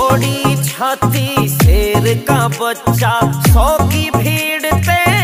चौड़ी छाती शेर का बच्चा, 100 की भीड़ ते